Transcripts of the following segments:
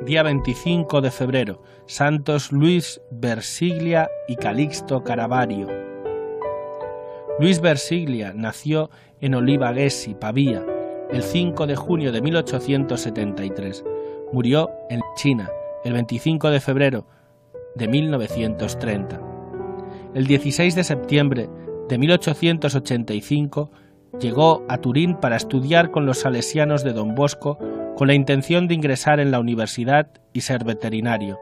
día 25 de febrero, santos Luis Versiglia y Calixto Caravario. Luis Versiglia nació en Olivaghesi, Pavía, el 5 de junio de 1873. Murió en China el 25 de febrero de 1930. El 16 de septiembre de 1885 llegó a Turín para estudiar con los salesianos de Don Bosco con la intención de ingresar en la universidad y ser veterinario.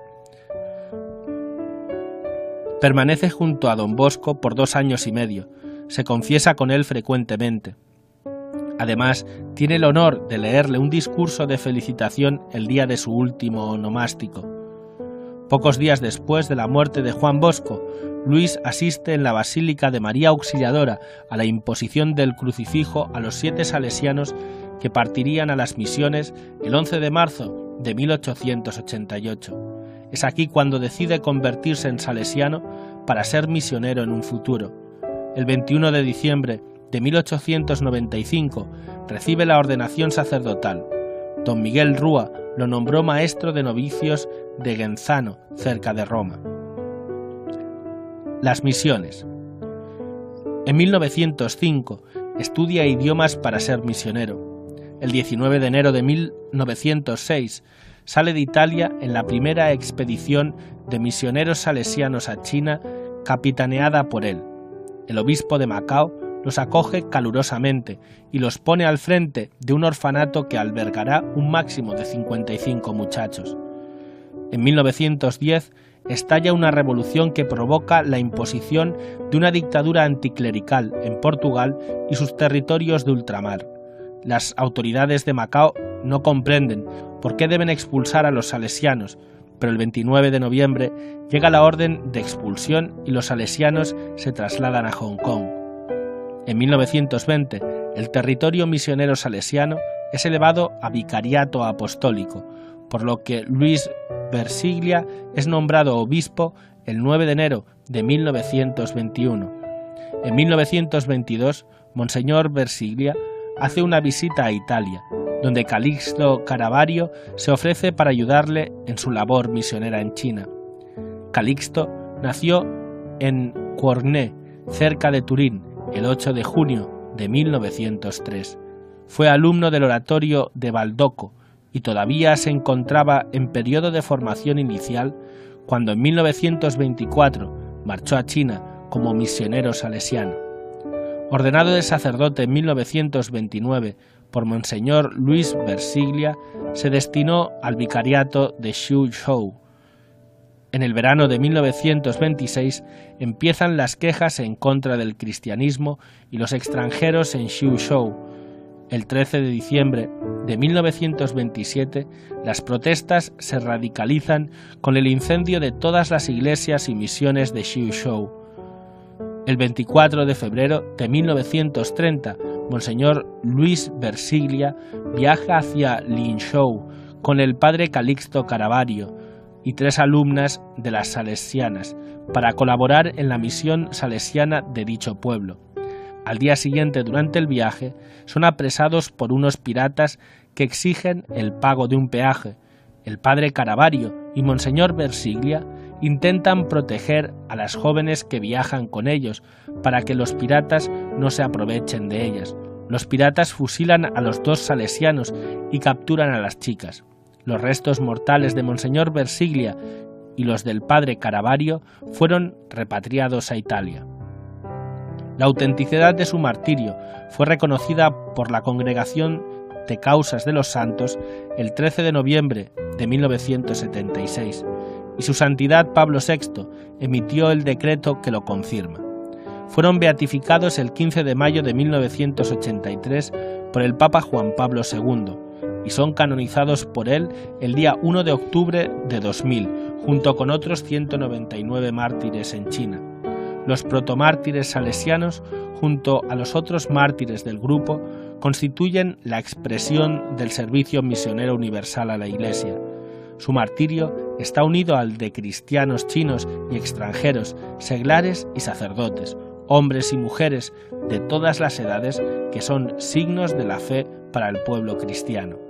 Permanece junto a Don Bosco por 2 años y medio. Se confiesa con él frecuentemente. Además, tiene el honor de leerle un discurso de felicitación el día de su último onomástico. Pocos días después de la muerte de Juan Bosco, Luis asiste en la Basílica de María Auxiliadora a la imposición del crucifijo a los 7 salesianos que partirían a las misiones el 11 de marzo de 1888. Es aquí cuando decide convertirse en salesiano para ser misionero en un futuro. El 21 de diciembre de 1895 recibe la ordenación sacerdotal. Don Miguel Rúa lo nombró maestro de novicios de Genzano, cerca de Roma. Las misiones. En 1905 estudia idiomas para ser misionero. El 19 de enero de 1906 sale de Italia en la primera expedición de misioneros salesianos a China, capitaneada por él. El obispo de Macao los acoge calurosamente y los pone al frente de un orfanato que albergará un máximo de 55 muchachos. En 1910 estalla una revolución que provoca la imposición de una dictadura anticlerical en Portugal y sus territorios de ultramar. Las autoridades de Macao no comprenden por qué deben expulsar a los salesianos, pero el 29 de noviembre llega la orden de expulsión y los salesianos se trasladan a Hong Kong. En 1920, el territorio misionero salesiano es elevado a vicariato apostólico, por lo que Luis Versiglia es nombrado obispo el 9 de enero de 1921. En 1922, Monseñor Versiglia hace una visita a Italia, donde Calixto Caravario se ofrece para ayudarle en su labor misionera en China. Calixto nació en Cournet, cerca de Turín, el 8 de junio de 1903. Fue alumno del oratorio de Baldoco y todavía se encontraba en periodo de formación inicial cuando en 1924 marchó a China como misionero salesiano. Ordenado de sacerdote en 1929 por Monseñor Luis Versiglia, se destinó al vicariato de Suzhou. En el verano de 1926 empiezan las quejas en contra del cristianismo y los extranjeros en Suzhou. El 13 de diciembre de 1927, las protestas se radicalizan con el incendio de todas las iglesias y misiones de Suzhou. El 24 de febrero de 1930, Monseñor Luis Versiglia viaja hacia Linzhou con el padre Calixto Caravario y 3 alumnas de las salesianas para colaborar en la misión salesiana de dicho pueblo. Al día siguiente, durante el viaje, son apresados por unos piratas que exigen el pago de un peaje. El padre Caravario y Monseñor Versiglia intentan proteger a las jóvenes que viajan con ellos para que los piratas no se aprovechen de ellas. Los piratas fusilan a los 2 salesianos y capturan a las chicas. Los restos mortales de Monseñor Versiglia y los del padre Caravario fueron repatriados a Italia. La autenticidad de su martirio fue reconocida por la Congregación de Causas de los Santos el 13 de noviembre de 1976 y su santidad Pablo VI emitió el decreto que lo confirma. Fueron beatificados el 15 de mayo de 1983 por el Papa Juan Pablo II y son canonizados por él el día 1 de octubre de 2000, junto con otros 199 mártires en China. Los protomártires salesianos, junto a los otros mártires del grupo, constituyen la expresión del servicio misionero universal a la Iglesia. Su martirio está unido al de cristianos chinos y extranjeros, seglares y sacerdotes, hombres y mujeres de todas las edades que son signos de la fe para el pueblo cristiano.